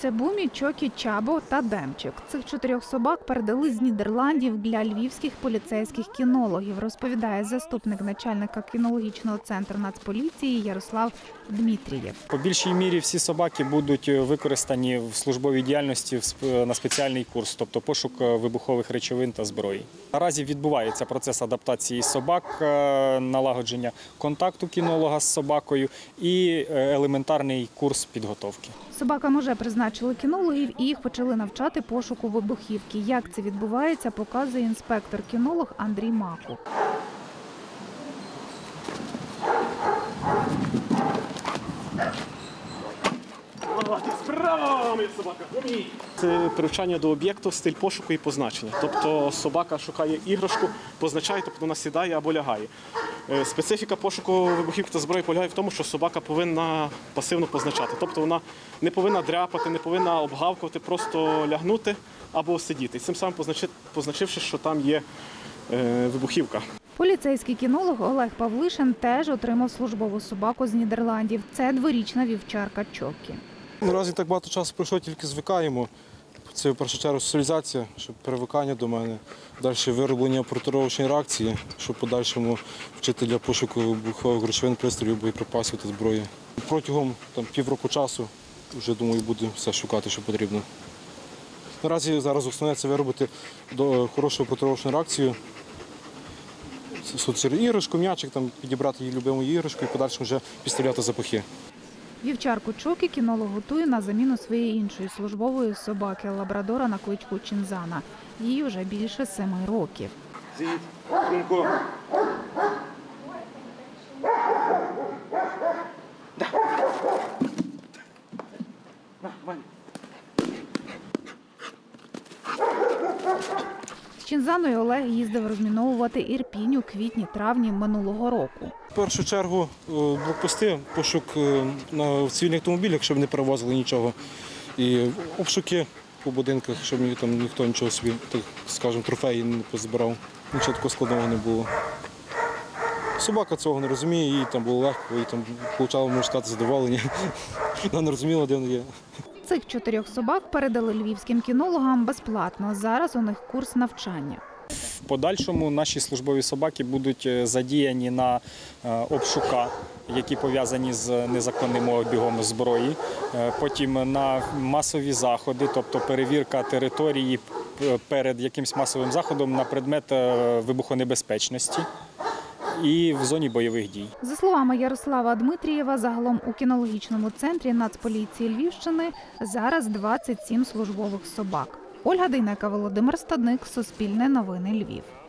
Це Бумі, Чокі, Чабо та Демчик. Цих 4 собак передали з Нідерландів для львівських поліцейських кінологів, розповідає заступник начальника кінологічного центру Нацполіції Ярослав Дмитрієв. По більшій мірі всі собаки будуть використані в службовій діяльності на спеціальний курс, тобто пошук вибухових речовин та зброї. Наразі відбувається процес адаптації собак, налагодження контакту кінолога з собакою і елементарний курс підготовки. Собакам уже призначили кінологів і їх почали навчати пошуку вибухівки. Як це відбувається, показує інспектор-кінолог Андрій Маку. Це привчання до об'єкту, стиль пошуку і позначення. Тобто собака шукає іграшку, позначає, тобто вона сідає або лягає. Специфіка пошуку вибухівки та зброї полягає в тому, що собака повинна пасивно позначати. Тобто вона не повинна дряпати, не повинна обгавкувати, просто лягнути або сидіти. Цим самим позначивши, що там є вибухівка. Поліцейський кінолог Олег Павлишин теж отримав службову собаку з Нідерландів. Це дворічна вівчарка Чокі. Наразі так багато часу пройшло, тільки звикаємо. Це в першу чергу соціалізація, щоб привикання до мене. Далі вироблення оперативної реакції, щоб подальшому вчити для пошуку вибухових речовин, пристроїв, боєприпасів та зброї. Протягом півроку часу вже, думаю, буду все шукати, що потрібно. Наразі зараз основне – це виробити хорошу оперативну реакцію. Іграшку, м'ячик, підібрати її любиму іграшку і подальшому вже підставляти запахи. Вівчарку Чокі кінолог готує на заміну своєї іншої службової собаки – лабрадора на кличку Чинзана. Їй вже більше 7 років. З Чинзаною Олег їздив розміновувати Ірпінь у квітні-травні минулого року. В першу чергу блокпости, пошук на цивільних автомобілях, щоб не перевозили нічого. І обшуки по будинках, щоб ніхто нічого собі, так скажемо, трофеї не позбирав. Нічого такого складного не було. Собака цього не розуміє, їй було легко, їй отримала, можна сказати, задоволення. Вона не розуміла, де вона є. Цих 4 собак передали львівським кінологам безплатно. Зараз у них курс навчання. В подальшому наші службові собаки будуть задіяні на обшука, які пов'язані з незаконним обігом зброї, потім на масові заходи, тобто перевірка території перед якимось масовим заходом на предмет вибухонебезпечності і в зоні бойових дій. За словами Ярослава Дмитрієва, загалом у кінологічному центрі Нацполіції Львівщини зараз 27 службових собак. Ольга Дейнека, Володимир Стадник, Суспільне новини, Львів.